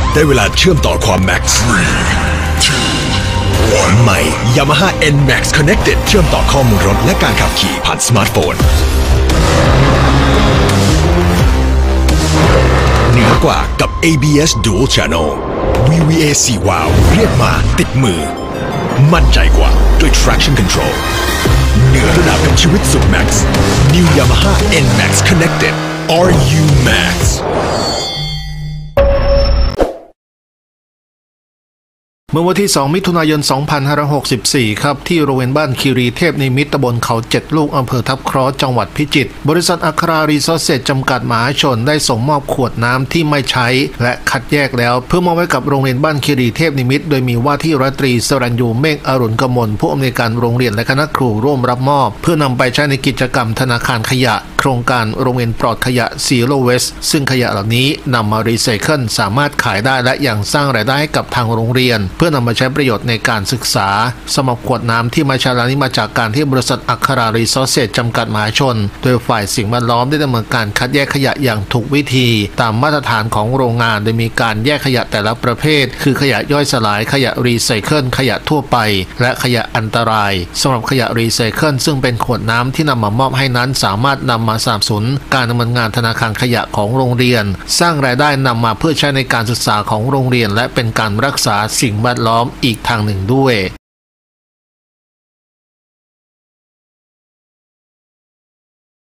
ได้เวลาเชื่อมต่อความแม็กซ์ใหม่ Yamaha NMAX Connected เชื่อมต่อข้อมูลรถและการขับขี่ผ่านสมาร์ทโฟนเหนือกว่ากับ ABS Dual Channel VVA 4 วาล์วเรียกมาติดมือมั่นใจกว่าด้วย Traction Control เหนือระดับกับชีวิตสุด Max New Yamaha NMAX Connected RU Max เมื่อวันที่ 2 มิถุนายน 2564 ครับที่โรงเรียนบ้านคีรีเทพนิมิตรตำบลเขา7 ลูกอำเภอทับเคราะห์จังหวัดพิจิตรบริษัทอัครารีซอสเซจจำกัดมหาชนได้ส่งมอบขวดน้ำที่ไม่ใช้และคัดแยกแล้วเพื่อมอบไว้กับโรงเรียนบ้านคีรีเทพนิมิตรโดยมีว่าที่ร้อยตรีสรัญยูเมฆอรุณกมลผู้อำนวยการโรงเรียนและคณะครูร่วมรับมอบเพื่อนำไปใช้ในกิจกรรมธนาคารขยะโครงการโรงเรียนปลอดขยะ Zero Waste ซึ่งขยะเหล่านี้นำมารีไซเคิลสามารถขายได้และยังสร้างรายได้ให้กับทางโรงเรียนเพื่อนำมาใช้ประโยชน์ในการศึกษาสำหรับขวดน้ำที่มาใช้นี้มาจากการที่บริษัทอัครารีซอสเซจจำกัดมหาชนโดยฝ่ายสิ่งแวดล้อมได้ดำเนินการคัดแยกขยะอย่างถูกวิธีตามมาตรฐานของโรงงานโดยมีการแยกขยะแต่ละประเภทคือขยะย่อยสลายขยะรีไซเคิลขยะทั่วไปและขยะอันตรายสำหรับขยะรีไซเคิลซึ่งเป็นขวดน้ำที่นำมามอบให้นั้นสามารถนำมาสนับสนุนการดำเนินงานธนาคารขยะของโรงเรียนสร้างรายได้นำมาเพื่อใช้ในการศึกษาของโรงเรียนและเป็นการรักษาสิ่งแวดล้อมอีกทางหนึ่งด้วย